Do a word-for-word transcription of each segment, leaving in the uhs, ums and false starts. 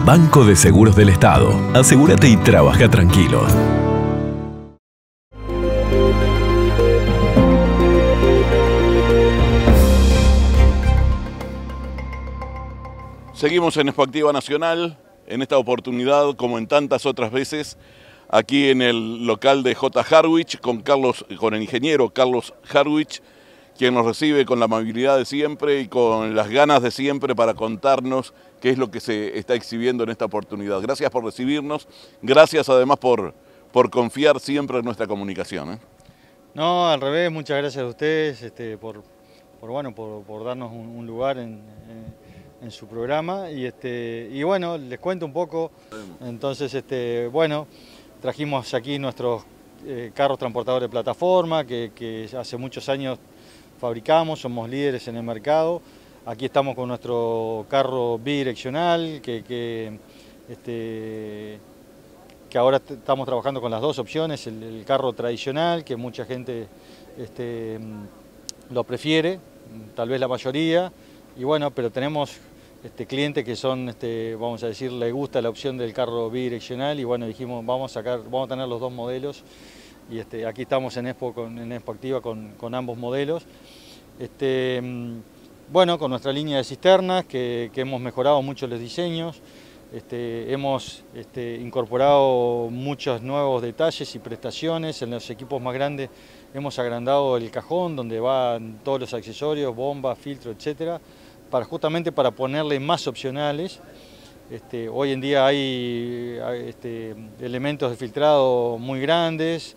Banco de Seguros del Estado. Asegúrate y trabaja tranquilo. Seguimos en Expo Activa Nacional, en esta oportunidad, como en tantas otras veces, aquí en el local de J. Harwich, con, Carlos, con el ingeniero Carlos Harwich, quien nos recibe con la amabilidad de siempre y con las ganas de siempre para contarnos qué es lo que se está exhibiendo en esta oportunidad. Gracias por recibirnos, gracias además por, por confiar siempre en nuestra comunicación, ¿eh? No, al revés, muchas gracias a ustedes este, por, por, bueno, por, por darnos un, un lugar en, en, en su programa. Y, este, y bueno, les cuento un poco. Entonces, este, bueno, trajimos aquí nuestros eh, carros transportadores de plataforma que, que hace muchos años fabricamos, somos líderes en el mercado. Aquí estamos con nuestro carro bidireccional que, que, este, que ahora estamos trabajando con las dos opciones, el, el carro tradicional, que mucha gente este, lo prefiere, tal vez la mayoría, y bueno, pero tenemos este, clientes que son, este, vamos a decir, les gusta la opción del carro bidireccional y bueno, dijimos, vamos a sacar, vamos a tener los dos modelos. Y este, aquí estamos en Expo, con, en Expo Activa con, con ambos modelos. Este, bueno, con nuestra línea de cisternas, que, que hemos mejorado mucho los diseños, este, hemos este, incorporado muchos nuevos detalles y prestaciones. En los equipos más grandes hemos agrandado el cajón donde van todos los accesorios, bombas, filtros, etcétera, para, justamente para ponerle más opcionales. Este, hoy en día hay, hay este, elementos de filtrado muy grandes.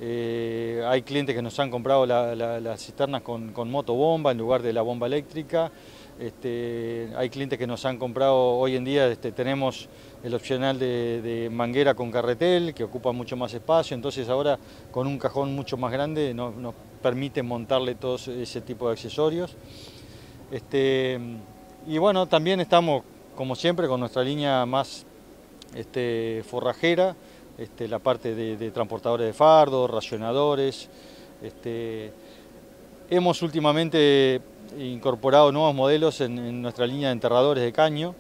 Eh, hay clientes que nos han comprado la, la, las cisternas con, con motobomba en lugar de la bomba eléctrica. Este, hay clientes que nos han comprado, hoy en día este, tenemos el opcional de, de manguera con carretel que ocupa mucho más espacio, entonces ahora con un cajón mucho más grande nos, nos permite montarle todo ese tipo de accesorios. Este, y bueno, también estamos como siempre con nuestra línea más este, forrajera. Este, la parte de, de transportadores de fardo, racionadores. Este, hemos últimamente incorporado nuevos modelos en, en nuestra línea de enterradores de caño.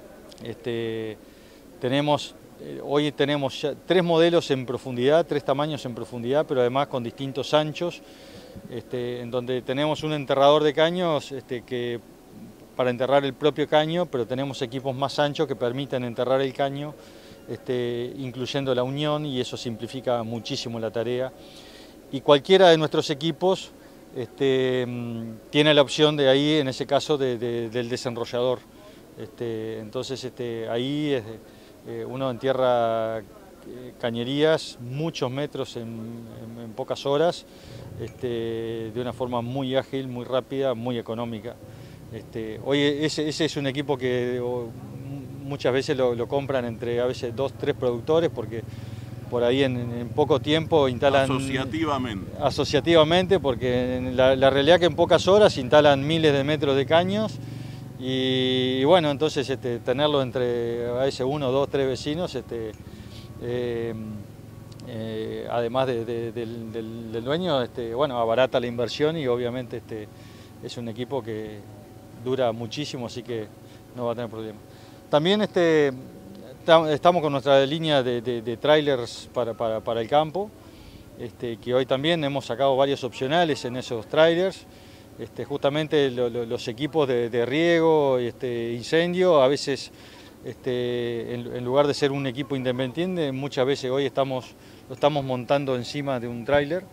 Este, tenemos, eh, hoy tenemos ya tres modelos en profundidad, tres tamaños en profundidad, pero además con distintos anchos, este, en donde tenemos un enterrador de caños este, que, para enterrar el propio caño, pero tenemos equipos más anchos que permiten enterrar el caño Este, incluyendo la unión, y eso simplifica muchísimo la tarea. Y cualquiera de nuestros equipos este, tiene la opción de ahí, en ese caso, de, de, del desenrollador. Este, entonces este, ahí eh, uno entierra eh, cañerías muchos metros en, en, en pocas horas, este, de una forma muy ágil, muy rápida, muy económica. Este, hoy ese, ese es un equipo que o, muchas veces lo, lo compran entre a veces dos, tres productores porque por ahí en, en poco tiempo instalan... Asociativamente. Asociativamente, porque la, la realidad es que en pocas horas instalan miles de metros de caños y, y bueno, entonces este, tenerlo entre a veces uno, dos, tres vecinos, este, eh, eh, además de, de, del, del, del dueño, este, bueno, abarata la inversión y obviamente este, es un equipo que dura muchísimo, así que no va a tener problema. También este, estamos con nuestra línea de, de, de trailers para, para, para el campo, este, que hoy también hemos sacado varios opcionales en esos trailers. Este, justamente lo, lo, los equipos de, de riego, este, incendio, a veces este, en, en lugar de ser un equipo independiente, muchas veces hoy estamos, lo estamos montando encima de un trailer.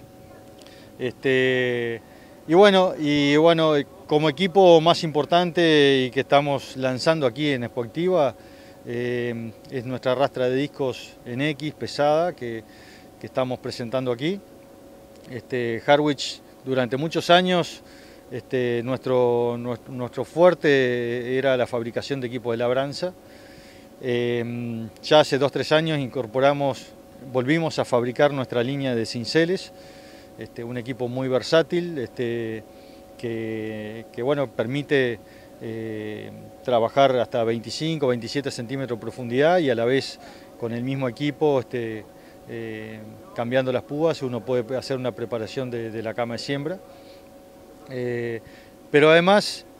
Este, y bueno, y bueno, como equipo más importante y que estamos lanzando aquí en Expo Activa, eh, es nuestra rastra de discos en X pesada que, que estamos presentando aquí. Este, Harwich durante muchos años, este, nuestro, nuestro, nuestro fuerte era la fabricación de equipos de labranza. Eh, ya hace dos o tres años incorporamos, volvimos a fabricar nuestra línea de cinceles. Este, un equipo muy versátil este, que, que bueno, permite eh, trabajar hasta veinticinco, veintisiete centímetros de profundidad y a la vez con el mismo equipo, este, eh, cambiando las púas, uno puede hacer una preparación de, de la cama de siembra. Eh, pero además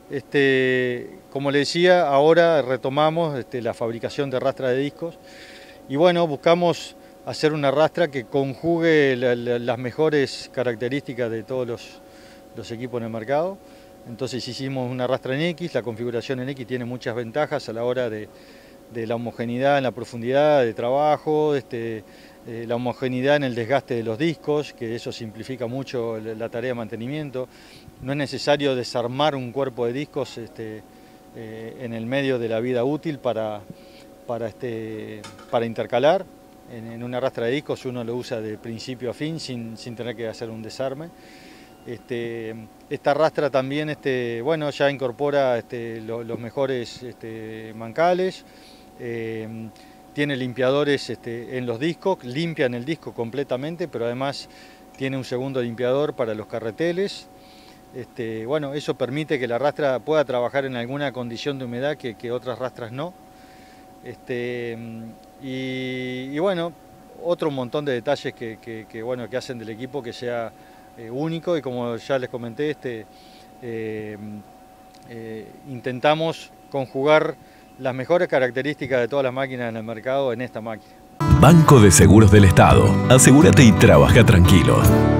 este, como le decía, ahora retomamos este, la fabricación de rastra de discos y bueno, buscamos hacer una rastra que conjugue la, la, las mejores características de todos los, los equipos en el mercado. Entonces hicimos una rastra en X, la configuración en X tiene muchas ventajas a la hora de, de la homogeneidad en la profundidad de trabajo, este, eh, la homogeneidad en el desgaste de los discos, que eso simplifica mucho la tarea de mantenimiento. No es necesario desarmar un cuerpo de discos este, eh, en el medio de la vida útil para, para, este, para intercalar. En, en una rastra de discos uno lo usa de principio a fin sin, sin tener que hacer un desarme. Este, esta rastra también este, bueno, ya incorpora este, lo, los mejores este, mancales, eh, tiene limpiadores este, en los discos, limpian el disco completamente, pero además tiene un segundo limpiador para los carreteles. Este, bueno, eso permite que la rastra pueda trabajar en alguna condición de humedad que, que otras rastras no. Este, y, y bueno, otro montón de detalles que, que, que, bueno, que hacen del equipo que sea eh, único, y como ya les comenté, este, eh, eh, intentamos conjugar las mejores características de todas las máquinas en el mercado en esta máquina. Banco de Seguros del Estado. Asegúrate y trabaja tranquilo.